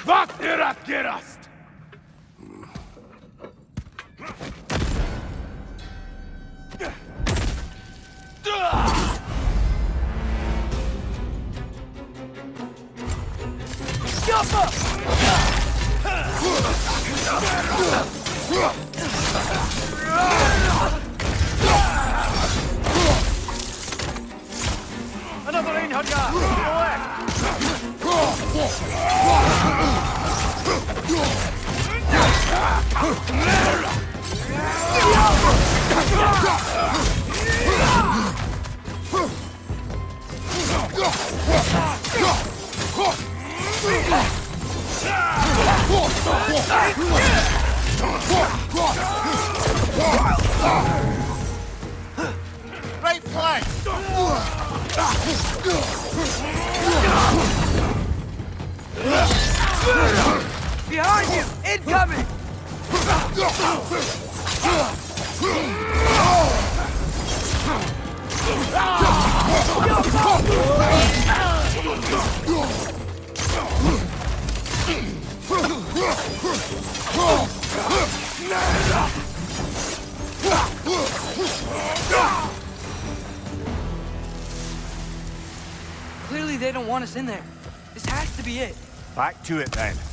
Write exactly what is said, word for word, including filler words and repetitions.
Wat er att gerast? Another Einhundred! Away! Right flank! Behind you! Incoming! Clearly they don't want us in there. This has to be it. Back to it then.